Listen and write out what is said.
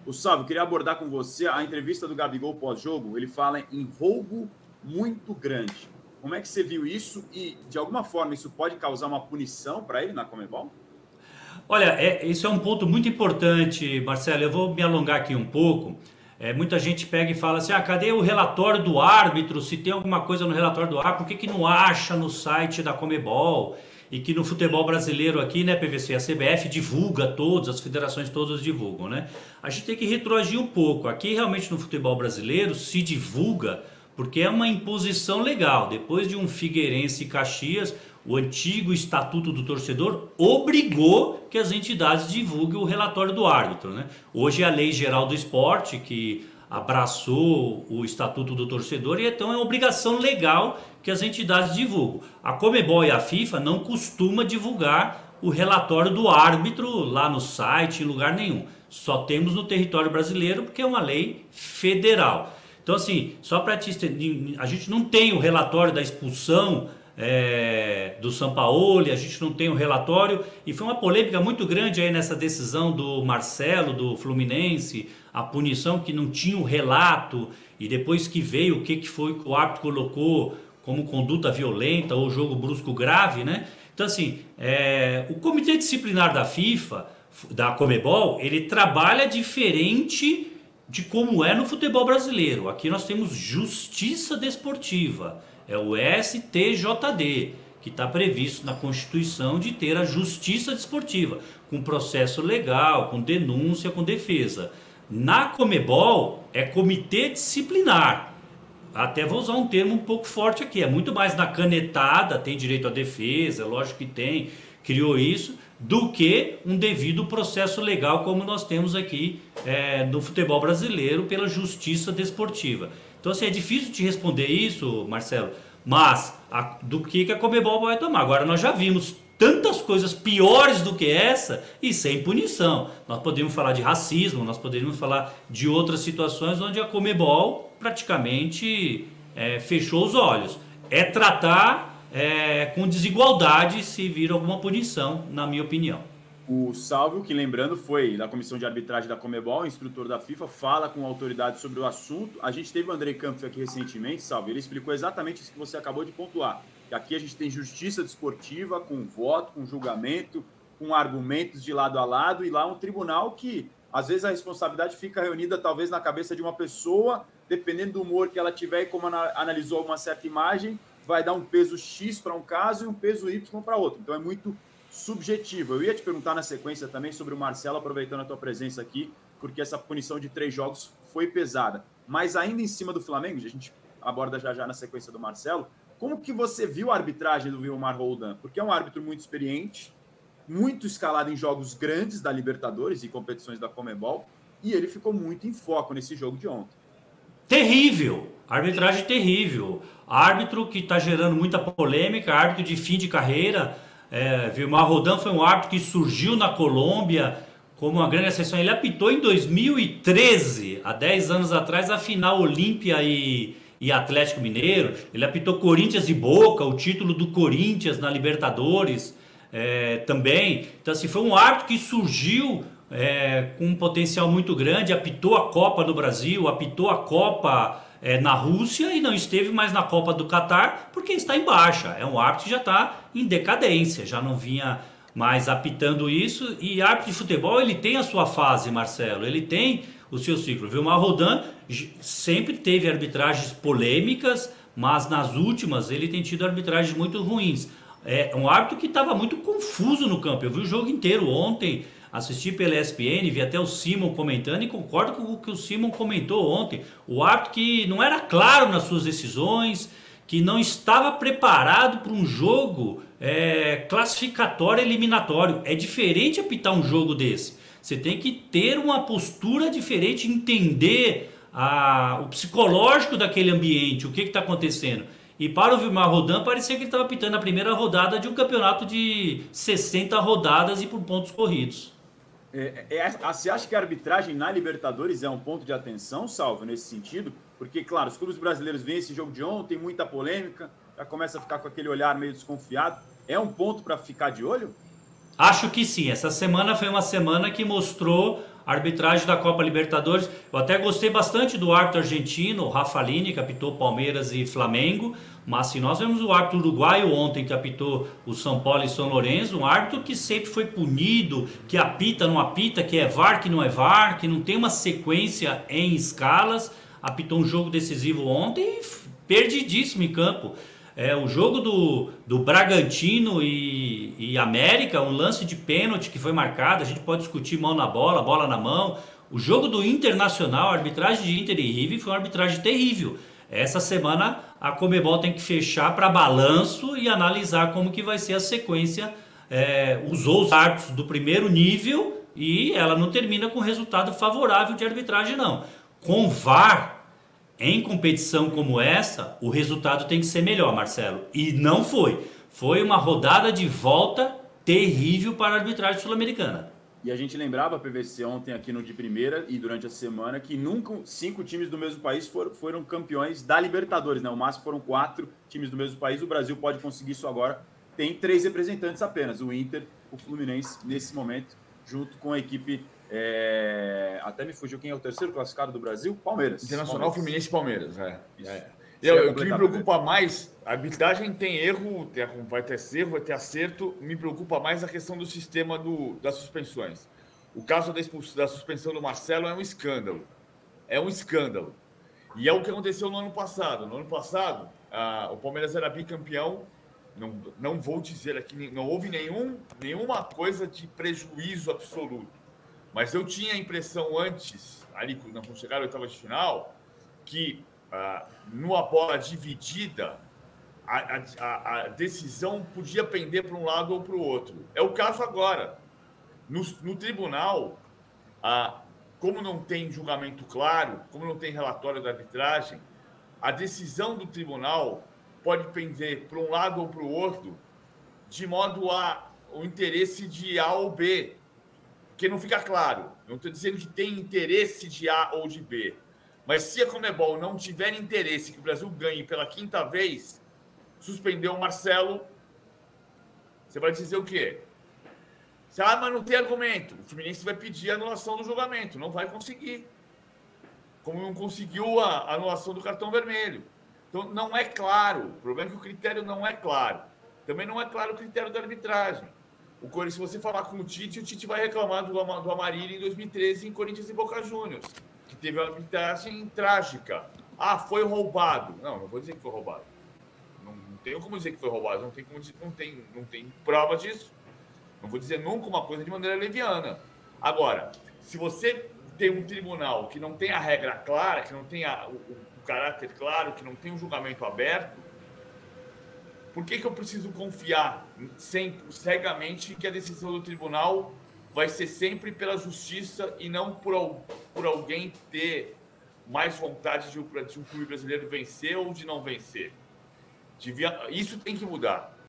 O Salvo, queria abordar com você a entrevista do Gabigol pós-jogo. Ele fala em roubo muito grande. Como é que você viu isso e, de alguma forma, isso pode causar uma punição para ele na Conmebol? Olha, isso é um ponto muito importante, Marcelo. Eu vou me alongar aqui um pouco. Muita gente pega e fala assim: cadê o relatório do árbitro? Se tem alguma coisa no relatório do árbitro, por que não acha no site da Comebol? E que no futebol brasileiro aqui, né, PVC, a CBF divulga todos, as federações todas divulgam, né? A gente tem que retroagir um pouco. Aqui realmente no futebol brasileiro se divulga porque é uma imposição legal. Depois de um Figueirense e Caxias, o antigo Estatuto do Torcedor obrigou que as entidades divulguem o relatório do árbitro, né? Hoje é a Lei Geral do Esporte que abraçou o Estatuto do Torcedor e então é obrigação legal que as entidades divulguem. A Conmebol e a FIFA não costumam divulgar o relatório do árbitro lá no site, em lugar nenhum. Só temos no território brasileiro porque é uma lei federal. Então, assim, só para te entender, a gente não tem o relatório da expulsão do Sampaoli, a gente não tem o relatório, e foi uma polêmica muito grande aí nessa decisão do Marcelo, do Fluminense, a punição que não tinha o relato, e depois que veio o que foi que o árbitro colocou como conduta violenta ou jogo brusco grave, né? Então, assim, o Comitê Disciplinar da FIFA, da Conmebol, ele trabalha diferente de como é no futebol brasileiro. Aqui nós temos justiça desportiva, é o STJD, que está previsto na Constituição de ter a justiça desportiva, com processo legal, com denúncia, com defesa. Na Conmebol é comitê disciplinar. Até vou usar um termo um pouco forte aqui, é muito mais na canetada, tem direito à defesa, lógico que tem, criou isso, do que um devido processo legal como nós temos aqui no futebol brasileiro pela justiça desportiva. Então, assim, é difícil te responder isso, Marcelo, mas do que a Conmebol vai tomar. Agora, nós já vimos tantas coisas piores do que essa e sem punição. Nós podemos falar de racismo, nós poderíamos falar de outras situações onde a Conmebol praticamente fechou os olhos. É tratar com desigualdade se vir alguma punição, na minha opinião. O Salvio, que lembrando, foi da comissão de arbitragem da Conmebol, instrutor da FIFA, fala com a autoridade sobre o assunto. A gente teve o Andrei Campos aqui recentemente, Salvio, ele explicou exatamente isso que você acabou de pontuar. Que aqui a gente tem justiça desportiva, com voto, com julgamento, com argumentos de lado a lado, e lá um tribunal que, às vezes, a responsabilidade fica reunida talvez na cabeça de uma pessoa, dependendo do humor que ela tiver e como analisou uma certa imagem, vai dar um peso X para um caso e um peso Y para outro. Então é muito subjetivo. Eu ia te perguntar na sequência também sobre o Marcelo, aproveitando a tua presença aqui, porque essa punição de 3 jogos foi pesada. Mas ainda em cima do Flamengo, a gente aborda já na sequência do Marcelo, como que você viu a arbitragem do Vilmar Roldan? Porque é um árbitro muito experiente, muito escalado em jogos grandes da Libertadores e competições da Conmebol, e ele ficou muito em foco nesse jogo de ontem. Terrível, arbitragem terrível. Árbitro que está gerando muita polêmica, árbitro de fim de carreira. Vilmar Roldan foi um árbitro que surgiu na Colômbia como uma grande exceção. Ele apitou em 2013, há 10 anos atrás, a final Olímpia e Atlético Mineiro. Ele apitou Corinthians e Boca, o título do Corinthians na Libertadores também. Então, assim, foi um árbitro que surgiu com um potencial muito grande, apitou a Copa no Brasil, apitou a Copa na Rússia e não esteve mais na Copa do Catar porque está em baixa. É um árbitro que já está em decadência, já não vinha mais apitando isso. E árbitro de futebol, ele tem a sua fase, Marcelo, ele tem o seu ciclo. Vilmar Roldan sempre teve arbitragens polêmicas, mas nas últimas ele tem tido arbitragens muito ruins. É um árbitro que estava muito confuso no campo. Eu vi o jogo inteiro ontem, assisti pela ESPN, vi até o Simon comentando e concordo com o que o Simon comentou ontem. O árbitro que não era claro nas suas decisões, que não estava preparado para um jogo classificatório eliminatório. É diferente apitar um jogo desse. Você tem que ter uma postura diferente, entender o psicológico daquele ambiente, o que está acontecendo. E para o Vilmar Roldan parecia que ele estava apitando a primeira rodada de um campeonato de 60 rodadas e por pontos corridos. Você acha que a arbitragem na Libertadores é um ponto de atenção, Salvo, nesse sentido? Porque, claro, os clubes brasileiros veem esse jogo de ontem, muita polêmica, já começa a ficar com aquele olhar meio desconfiado. É um ponto para ficar de olho? Acho que sim. Essa semana foi uma semana que mostrou arbitragem da Copa Libertadores. Eu até gostei bastante do árbitro argentino, o Rafalini, que apitou Palmeiras e Flamengo. Mas se nós vemos o árbitro uruguaio ontem, que apitou o São Paulo e São Lourenço, um árbitro que sempre foi punido, que apita, não apita, que é VAR, que não é VAR, que não tem uma sequência em escalas, apitou um jogo decisivo ontem, perdidíssimo em campo. O jogo do Bragantino e América, um lance de pênalti que foi marcado, a gente pode discutir mão na bola, bola na mão. O jogo do Internacional, a arbitragem de Inter e River foi uma arbitragem terrível. Essa semana a Conmebol tem que fechar para balanço e analisar como que vai ser a sequência. Usou os árbitros do primeiro nível e ela não termina com resultado favorável de arbitragem, não. Com VAR, em competição como essa, o resultado tem que ser melhor, Marcelo. E não foi. Foi uma rodada de volta terrível para a arbitragem sul-americana. E a gente lembrava a PVC ontem aqui no de primeira e durante a semana que nunca 5 times do mesmo país foram campeões da Libertadores, né? O máximo foram 4 times do mesmo país. O Brasil pode conseguir isso agora. Tem 3 representantes apenas, o Inter, o Fluminense, nesse momento, junto com a equipe... Até me fugiu quem é o terceiro classificado do Brasil? Palmeiras. Internacional, Fluminense e Palmeiras. O que me completamente. preocupa mais, a arbitragem tem erro, vai ter erro, vai ter acerto, me preocupa mais a questão do sistema das suspensões. O caso da suspensão do Marcelo é um escândalo. É um escândalo. E é o que aconteceu no ano passado. No ano passado, o Palmeiras era bicampeão, não vou dizer aqui, não houve nenhuma coisa de prejuízo absoluto. Mas eu tinha a impressão antes, ali quando chegaram a oitava de final, que numa bola dividida, a decisão podia pender para um lado ou para o outro. É o caso agora. No tribunal, como não tem julgamento claro, como não tem relatório da arbitragem, a decisão do tribunal pode pender para um lado ou para o outro, de modo o interesse de A ou B, porque não fica claro. Não estou dizendo que tem interesse de A ou de B. Mas se a Conmebol não tiver interesse que o Brasil ganhe pela 5ª vez, suspendeu o Marcelo, você vai dizer o quê? Mas não tem argumento. O Fluminense vai pedir a anulação do julgamento. Não vai conseguir. Como não conseguiu a anulação do cartão vermelho. Então, não é claro. O problema é que o critério não é claro. Também não é claro o critério da arbitragem. Se você falar com o Tite vai reclamar do Amarillo em 2013 em Corinthians e Boca Juniors, que teve uma arbitragem trágica. Foi roubado. Não vou dizer que foi roubado. Não tenho como dizer que foi roubado. Não tem prova disso. Não vou dizer nunca uma coisa de maneira leviana. Agora, se você tem um tribunal que não tem a regra clara, que não tem o caráter claro, que não tem um julgamento aberto, por que eu preciso confiar cegamente que a decisão do tribunal vai ser sempre pela justiça e não por alguém ter mais vontade de um clube brasileiro vencer ou de não vencer? Isso tem que mudar.